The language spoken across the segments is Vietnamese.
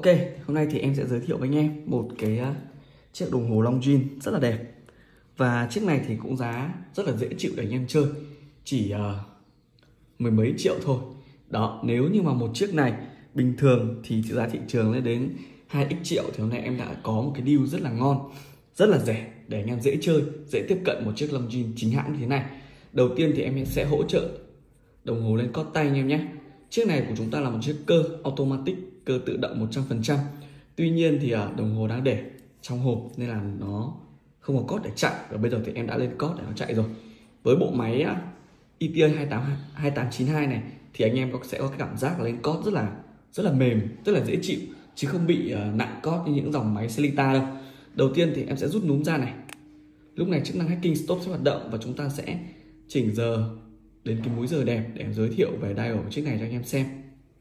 Ok, hôm nay thì em sẽ giới thiệu với anh em một cái chiếc đồng hồ Longines rất là đẹp. Và chiếc này thì cũng giá rất là dễ chịu để anh em chơi, chỉ mười mấy triệu thôi. Đó, nếu như mà một chiếc này bình thường thì giá thị trường lên đến 2x triệu thì hôm nay em đã có một cái deal rất là ngon, rất là rẻ để anh em dễ chơi, dễ tiếp cận một chiếc Longines chính hãng như thế này. Đầu tiên thì em sẽ hỗ trợ đồng hồ lên cót tay anh em nhé. Chiếc này của chúng ta là một chiếc cơ automatic, cơ tự động 100%. Tuy nhiên thì đồng hồ đang để trong hộp nên là nó không có cót để chạy. Và bây giờ thì em đã lên cót để nó chạy rồi. Với bộ máy ETA 2892 này thì anh em sẽ có cái cảm giác là lên cót rất là mềm, rất là dễ chịu, chứ không bị nặng cót như những dòng máy Sellita đâu. Đầu tiên thì em sẽ rút núm ra này. Lúc này chức năng hacking stop sẽ hoạt động và chúng ta sẽ chỉnh giờ đến cái múi giờ đẹp để em giới thiệu về dial của chiếc này cho anh em xem.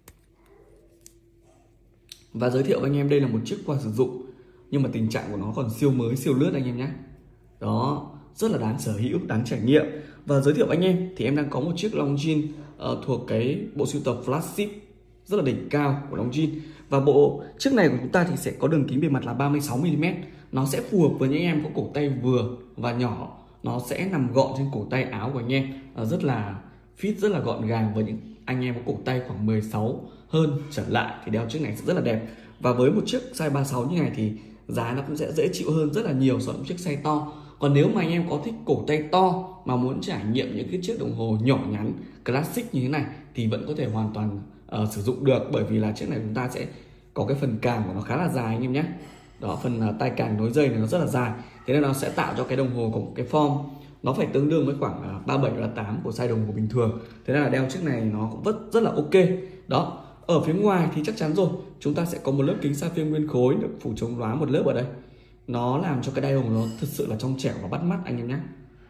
Và giới thiệu với anh em đây là một chiếc qua sử dụng, nhưng mà tình trạng của nó còn siêu mới, siêu lướt anh em nhé. Đó, rất là đáng sở hữu, đáng trải nghiệm. Và giới thiệu với anh em thì em đang có một chiếc Longines thuộc cái bộ sưu tập flagship rất là đỉnh cao của Longines. Và bộ chiếc này của chúng ta thì sẽ có đường kính bề mặt là 36mm. Nó sẽ phù hợp với những em có cổ tay vừa và nhỏ. Nó sẽ nằm gọn trên cổ tay áo của anh em, rất là fit, rất là gọn gàng. Với những anh em có cổ tay khoảng 16 hơn trở lại thì đeo chiếc này sẽ rất là đẹp. Và với một chiếc size 36 như này thì giá nó cũng sẽ dễ chịu hơn rất là nhiều so với một chiếc size to. Còn nếu mà anh em có thích cổ tay to mà muốn trải nghiệm những cái chiếc đồng hồ nhỏ nhắn classic như thế này thì vẫn có thể hoàn toàn sử dụng được, bởi vì là chiếc này chúng ta sẽ có cái phần càng của nó khá là dài anh em nhé. Đó, phần tay càng nối dây này nó rất là dài, thế nên nó sẽ tạo cho cái đồng hồ có một cái form nó phải tương đương với khoảng 37-38 của size đồng hồ bình thường. Thế nên là đeo chiếc này nó cũng rất là ok. Đó, ở phía ngoài thì chắc chắn rồi, chúng ta sẽ có một lớp kính sapphire nguyên khối được phủ chống lóa một lớp ở đây. Nó làm cho cái dial nó thật sự là trong trẻo và bắt mắt anh em nhé.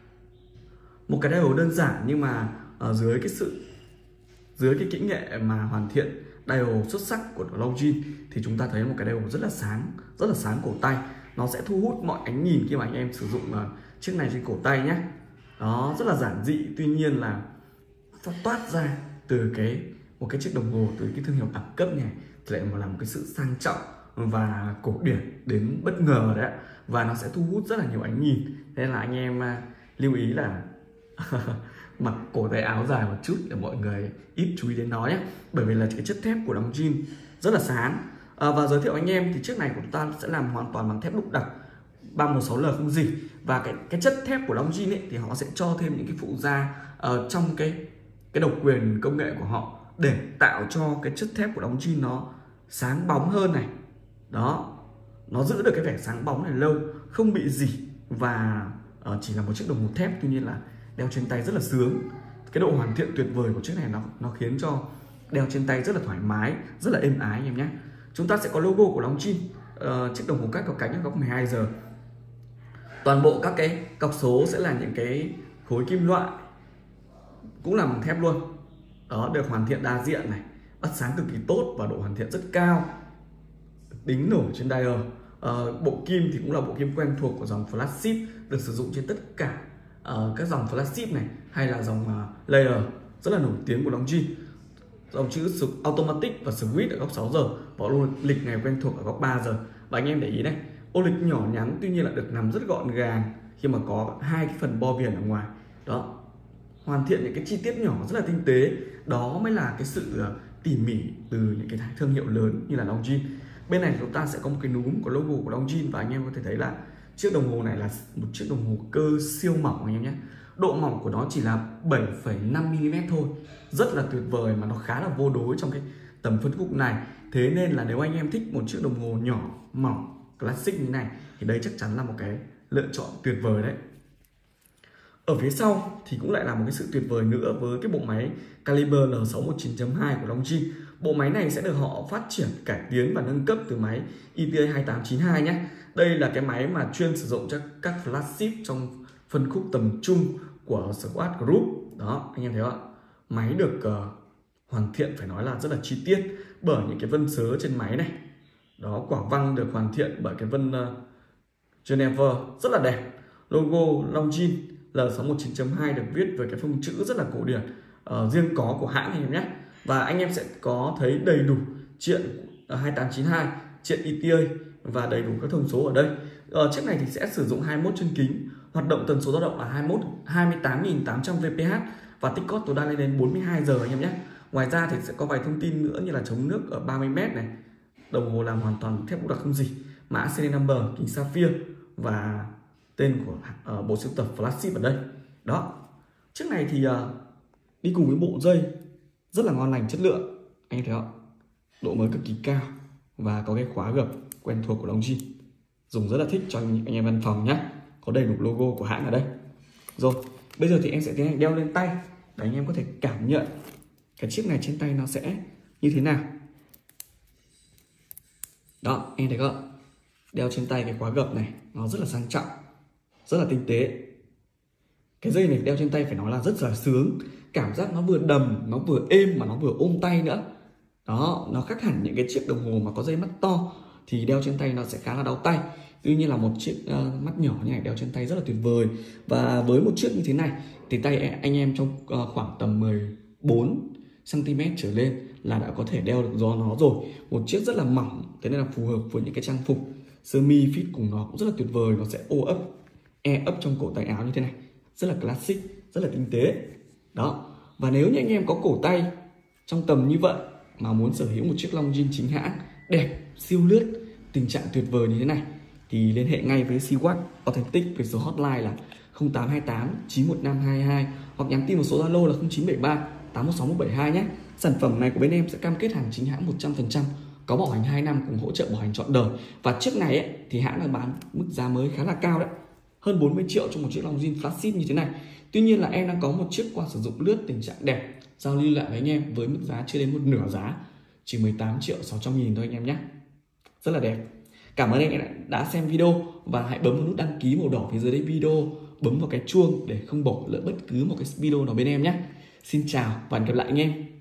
Một cái dial đơn giản nhưng mà ở dưới cái kỹ nghệ mà hoàn thiện dial xuất sắc của Longines thì chúng ta thấy một cái dial rất là sáng cổ tay. Nó sẽ thu hút mọi ánh nhìn khi mà anh em sử dụng chiếc này trên cổ tay nhé. Đó, rất là giản dị, tuy nhiên là toát ra từ một cái chiếc đồng hồ, từ cái thương hiệu đẳng cấp này thì lại là một cái sự sang trọng và cổ điển đến bất ngờ đấy. Và nó sẽ thu hút rất là nhiều ánh nhìn. Thế nên là anh em lưu ý là mặc cổ tay áo dài một chút để mọi người ít chú ý đến nó nhé. Bởi vì là cái chất thép của Longines rất là sáng. Và giới thiệu anh em thì chiếc này của chúng ta sẽ làm hoàn toàn bằng thép đúc đặc 316L không gì. Và cái chất thép của Longines thì họ sẽ cho thêm những cái phụ gia trong cái độc quyền công nghệ của họ để tạo cho cái chất thép của Longines nó sáng bóng hơn này. Đó, nó giữ được cái vẻ sáng bóng này lâu, không bị rỉ. Và chỉ là một chiếc đồng hồ thép, tuy nhiên là đeo trên tay rất là sướng. Cái độ hoàn thiện tuyệt vời của chiếc này nó khiến cho đeo trên tay rất là thoải mái, rất là êm ái anh em nhé. Chúng ta sẽ có logo của Longines, chiếc đồng hồ cát có cánh ở góc 12 giờ. Toàn bộ các cái cọc số sẽ là những cái khối kim loại, cũng là bằng thép luôn. Đó, được hoàn thiện đa diện này, bắt sáng cực kỳ tốt và độ hoàn thiện rất cao, đính nổi trên dial. Bộ kim thì cũng là bộ kim quen thuộc của dòng flagship, được sử dụng trên tất cả các dòng flagship này, hay là dòng layer rất là nổi tiếng của Longines. Dòng chữ automatic và switch ở góc 6 giờ và ô lịch ngày quen thuộc ở góc 3 giờ. Và anh em để ý này, ô lịch nhỏ nhắn tuy nhiên là được nằm rất gọn gàng khi mà có hai cái phần bo viền ở ngoài. Đó, hoàn thiện những cái chi tiết nhỏ rất là tinh tế. Đó mới là cái sự tỉ mỉ từ những cái thương hiệu lớn như là Longines. Bên này chúng ta sẽ có một cái núm có logo của Longines, và anh em có thể thấy là chiếc đồng hồ này là một chiếc đồng hồ cơ siêu mỏng anh em nhé. Độ mỏng của nó chỉ là 7,5mm thôi, rất là tuyệt vời mà nó khá là vô đối trong cái tầm phân khúc này. Thế nên là nếu anh em thích một chiếc đồng hồ nhỏ, mỏng, classic như này thì đây chắc chắn là một cái lựa chọn tuyệt vời đấy. Ở phía sau thì cũng lại là một cái sự tuyệt vời nữa với cái bộ máy caliber L619.2 của Longines. Bộ máy này sẽ được họ phát triển, cải tiến và nâng cấp từ máy ETA 2892 nhé. Đây là cái máy mà chuyên sử dụng cho các flagship trong phân khúc tầm trung của Swatch Group. Đó, anh em thấy không ạ? Máy được hoàn thiện phải nói là rất là chi tiết bởi những cái vân sớ trên máy này. Đó, quả văng được hoàn thiện bởi cái vân Geneva rất là đẹp. Logo Longines L619.2 được viết với cái phông chữ rất là cổ điển, riêng có của hãng anh em nhé. Và anh em sẽ có thấy đầy đủ chuyện 2892, triện ETA và đầy đủ các thông số ở đây. Chiếc này thì sẽ sử dụng 21 chân kính, hoạt động tần số dao động là 28.800 VPH và tích cót tối đa lên đến 42 giờ anh em nhé. Ngoài ra thì sẽ có vài thông tin nữa như là chống nước ở 30m này, đồng hồ làm hoàn toàn thép đặc không gì, mã serial number, kính sapphire và tên của bộ sưu tập flagship ở đây. Đó, chiếc này thì đi cùng với bộ dây rất là ngon lành, chất lượng anh em thấy không, độ mới cực kỳ cao và có cái khóa gập quen thuộc của Longines, dùng rất là thích cho anh em văn phòng nhé, có đầy đủ logo của hãng ở đây. Rồi bây giờ thì em sẽ tiến hành đeo lên tay để anh em có thể cảm nhận cái chiếc này trên tay nó sẽ như thế nào. Đó, em thấy không, đeo trên tay cái khóa gập này nó rất là sang trọng, rất là tinh tế. Cái dây này đeo trên tay phải nói là rất là sướng, cảm giác nó vừa đầm, nó vừa êm mà nó vừa ôm tay nữa. Đó, nó khác hẳn những cái chiếc đồng hồ mà có dây mắt to thì đeo trên tay nó sẽ khá là đau tay. Tuy nhiên là một chiếc mắt nhỏ như này đeo trên tay rất là tuyệt vời. Và với một chiếc như thế này thì tay anh em trong khoảng tầm 14 cm trở lên là đã có thể đeo được do nó rồi. Một chiếc rất là mỏng, thế nên là phù hợp với những cái trang phục sơ mi fit cùng nó cũng rất là tuyệt vời. Nó sẽ ô ấp, e ấp trong cổ tay áo như thế này, rất là classic, rất là tinh tế. Đó, và nếu như anh em có cổ tay trong tầm như vậy mà muốn sở hữu một chiếc Longines chính hãng đẹp, siêu lướt, tình trạng tuyệt vời như thế này thì liên hệ ngay với Seawatt Authentic với số hotline là 0828 915 222 hoặc nhắn tin một số Zalo là 0973 816 172 nhé. Sản phẩm này của bên em sẽ cam kết hàng chính hãng 100%, có bảo hành 2 năm cùng hỗ trợ bảo hành trọn đời. Và chiếc này ấy, thì hãng đang bán mức giá mới khá là cao đấy, hơn 40 triệu cho một chiếc Longines flagship như thế này. Tuy nhiên là em đang có một chiếc quạt sử dụng lướt tình trạng đẹp giao lưu lại với anh em với mức giá chưa đến một nửa giá, chỉ 18.600.000 thôi anh em nhé, rất là đẹp. Cảm ơn anh em đã xem video và hãy bấm vào nút đăng ký màu đỏ phía dưới đây video, bấm vào cái chuông để không bỏ lỡ bất cứ một cái video nào bên em nhé. Xin chào và hẹn gặp lại anh em.